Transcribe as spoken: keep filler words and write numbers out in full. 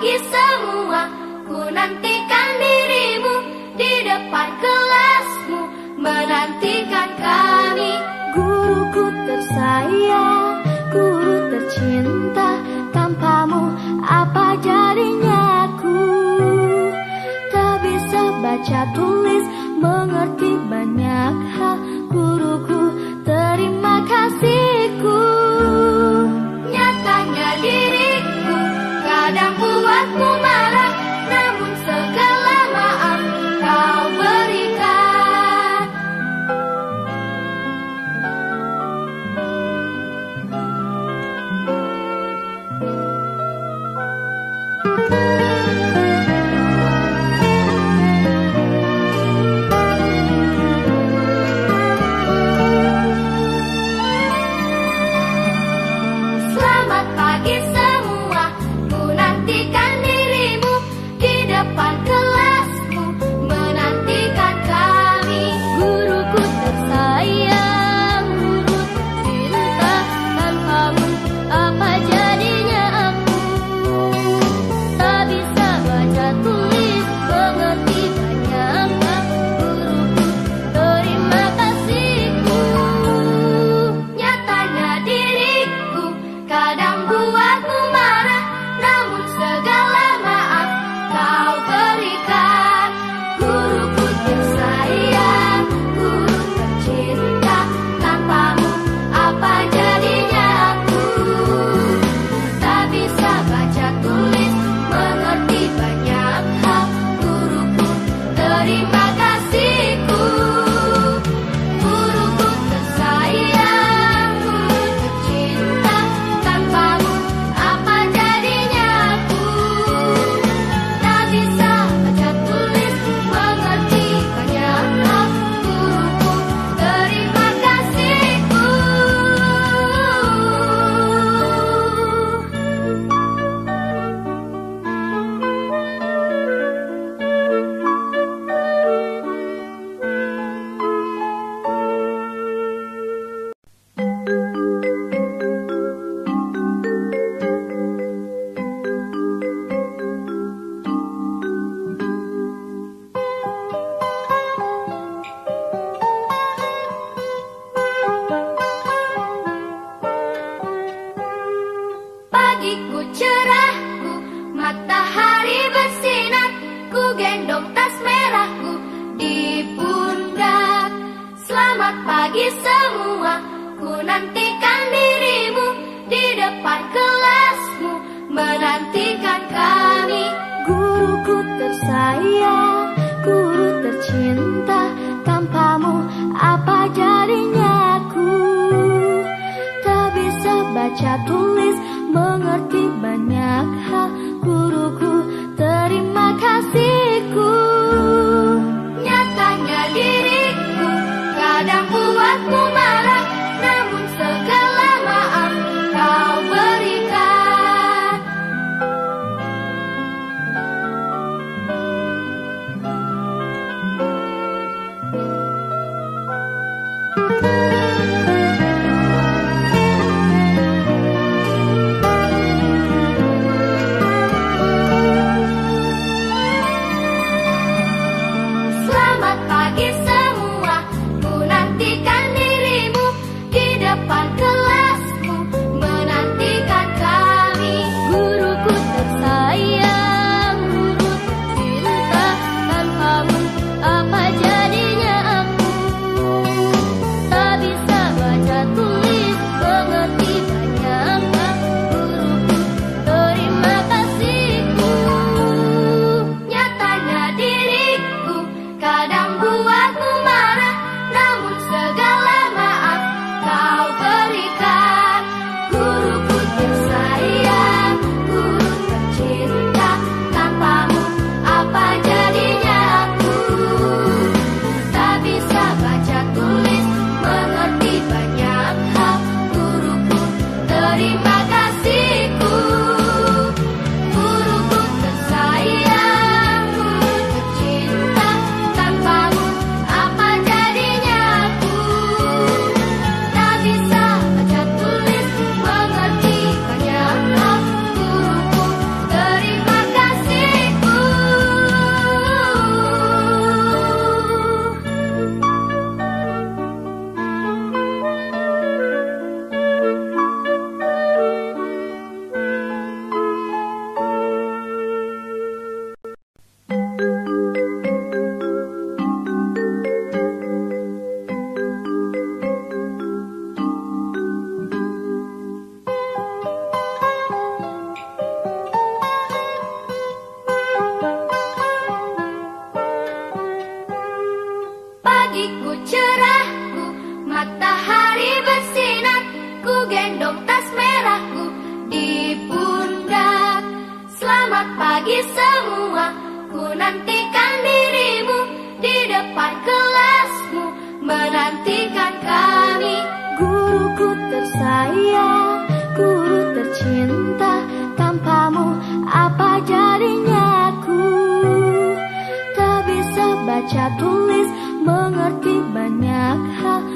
pagi semua, ku nantikan dirimu di depan kelasmu, menantikan kami. Guruku tersayang, guru tercinta, tanpamu apa jadinya aku? Tak bisa baca tulis, mengerti banyak hal. Guruku, terima kasihku. Nyatanya diriku kadang buatmu marah, namun segala maaf kau berikan. Selamat pagi semua, ku nantikan dirimu di depan kelasmu, menantikan kami. Guruku tersayang, guru tercinta, tanpamu apa jadinya aku? Tak bisa baca tulis, mengerti banyak hal. Guruku, terima kasihku. Nyatanya diriku kadang buatmu marah, namun segala maaf kau berikan. Guruku tersayang, guru tercinta, tanpamu apa jadinya aku? Tak bisa baca tulis, mengerti banyak hal. Guruku, terima kasihku. Guruku tersayang, guru tercinta, tanpamu apa jadinya aku? Tak bisa baca tulis, mengerti banyak hal. Guruku, terima kasihku. Pagiku cerahku, matahari bersinar, ku gendong tas merahku di pundak. Selamat pagi semua, ku nantikan dirimu di depan kelasmu, menantikan kami. Guruku tersayang, guru tercinta, tanpamu apa jadinya aku? Tak bisa baca tulis, mengerti banyak hal. Guruku, terima kasihku. Nyatanya diriku kadang buatmu marah, namun segala maaf kau berikan. menantikan dirimu di depan kelasmu, menantikan kami. Guruku tersayang, guru tercinta, tanpamu apa jadinya aku? Tak bisa baca tulis, mengerti banyak hal,